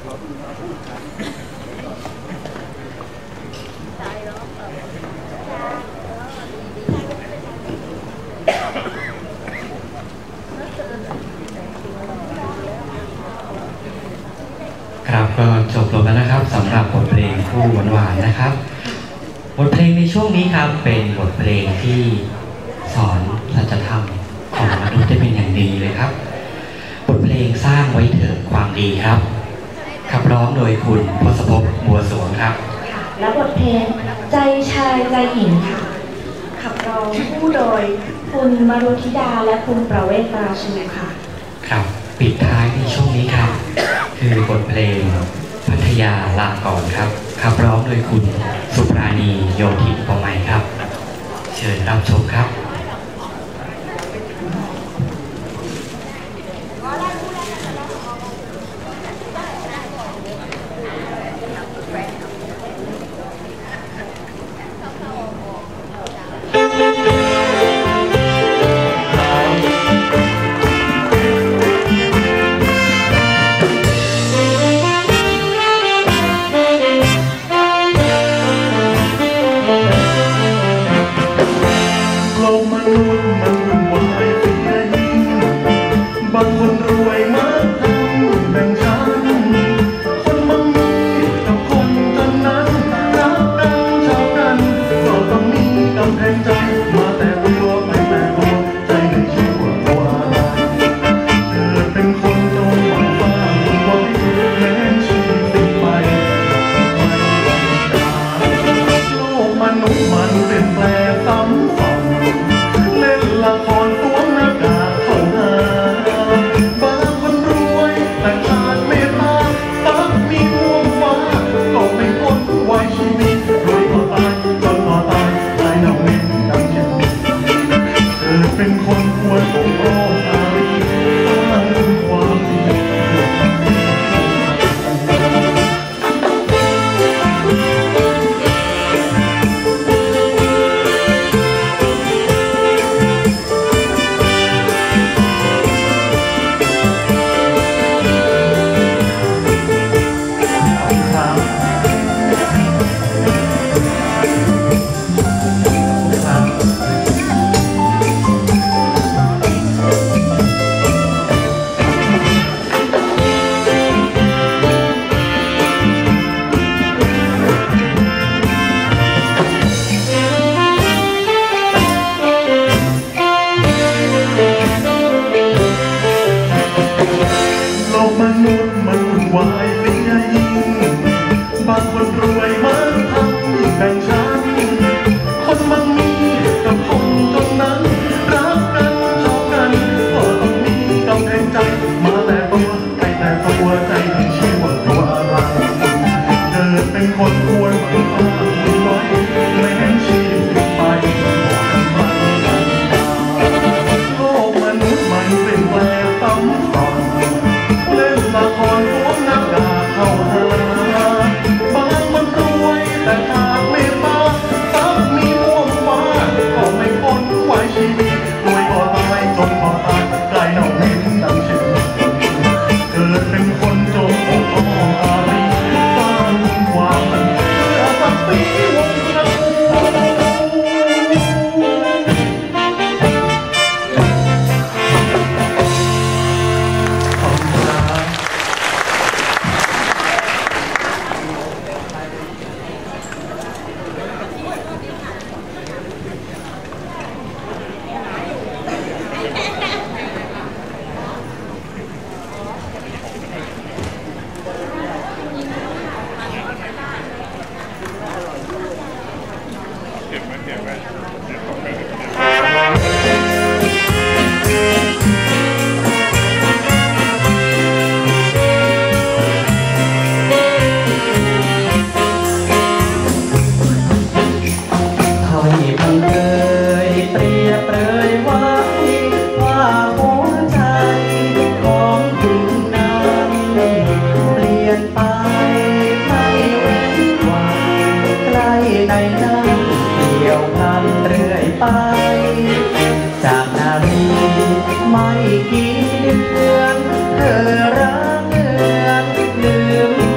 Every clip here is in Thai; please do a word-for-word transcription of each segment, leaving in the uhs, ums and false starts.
ครับก็จบลงแล้วนะครับสำหรับบทเพลงคู่หวานๆนะครับบทเพลงในช่วงนี้ครับเป็นบทเพลงที่สอนสัจธรรมของมนุษย์ได้เป็นอย่างดีเลยครับบทเพลงสร้างไว้เถิดความดีครับขับร้องโดยคุณพศภพบัวสวงครับและบทเพลงใจชายใจหญิงค่ะขับร้องคู่โดยคุณมรุธิดาและคุณประเวศราชูค่ะครับปิดท้ายในช่วงนี้ครับคือบทเพลงพัทยาลาก่อนครับขับร้องโดยคุณสุปราณีโยธินปมัยครับเชิญรับชมครับจากนารีไม่กี่เดือนเธอรักเดือนลืม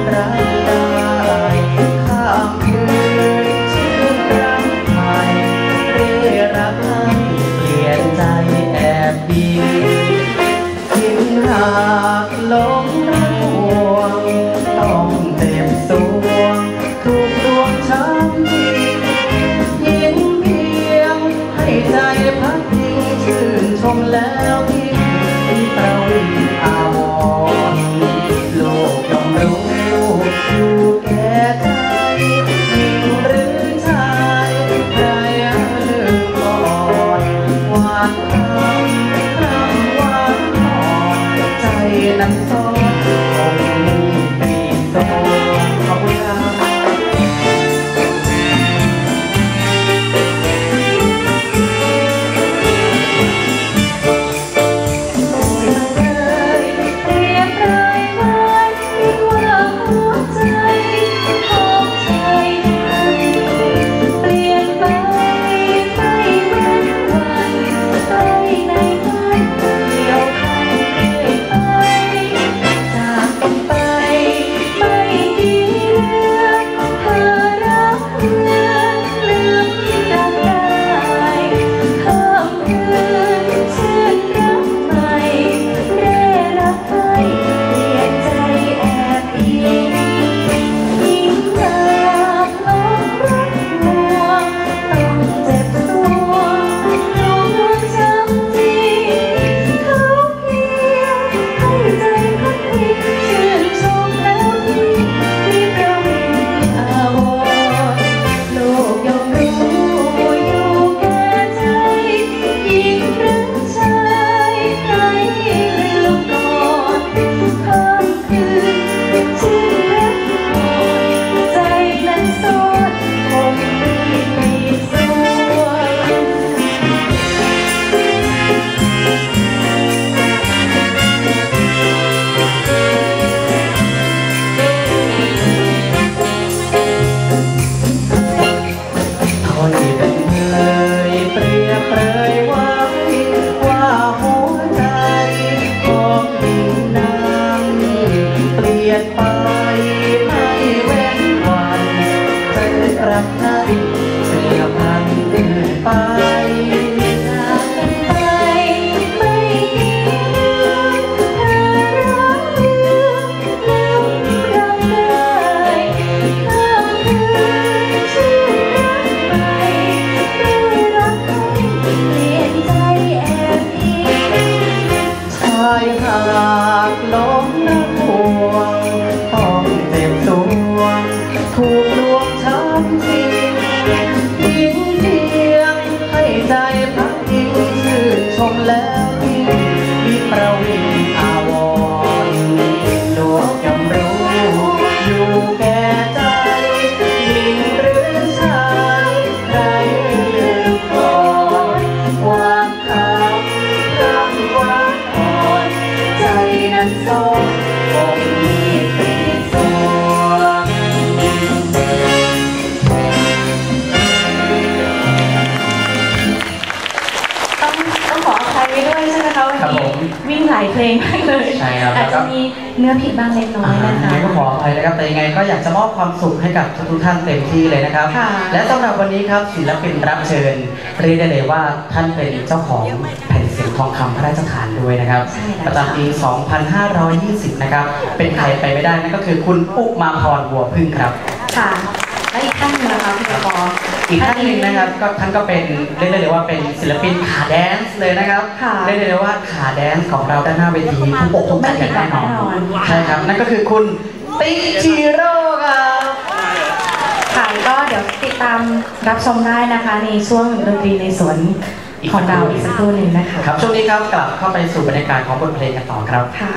วิ่งหลายเพลงมากเลยใช่ครับอาจจะมีเนื้อผิดบ้างเล็กน้อยนะคะไม่ก็ขออภัยนะครับแต่ยังไงก็อยากจะมอบความสุขให้กับทุกท่านเต็มที่เลยนะครับและสำหรับวันนี้ครับศิลปินรับเชิญเรียกได้เลยว่าท่านเป็นเจ้าของแผ่นเสียงทองคำพระราชทานด้วยนะครับประจำปี สองพันห้าร้อยยี่สิบ นะครับเป็นใครไปไม่ได้นั่นก็คือคุณอุมาพรบัวพึ่งครับค่ะและอีกท่านนึงนะคะพี่ปออีกท่านหนึ่งนะครับก็ท่านก็เป็นเรียกได้เลยว่าเป็นศิลปินขาแดนซ์เลยนะครับเรียกได้เลยว่าขาแดนซ์ของเราด้านหน้าเวทีทุกปกทุกใจอย่างแน่นอนใช่ครับนั่นก็คือคุณติ๊กจิโร่ครับค่ะก็เดี๋ยวติดตามรับชมได้นะคะในช่วงดนตรีในสวนของเราอีกสักครู่หนึ่งนะคะครับช่วงนี้ครับกลับเข้าไปสู่บรรยากาศของบทเพลงกันต่อครับค่ะ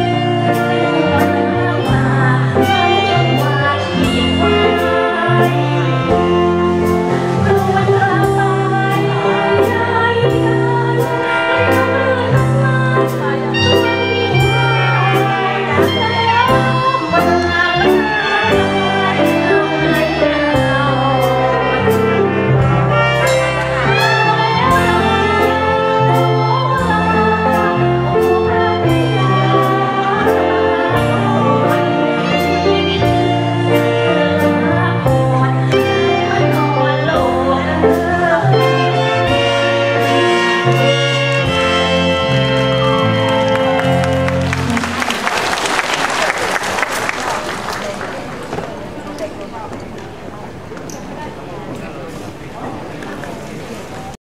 ไป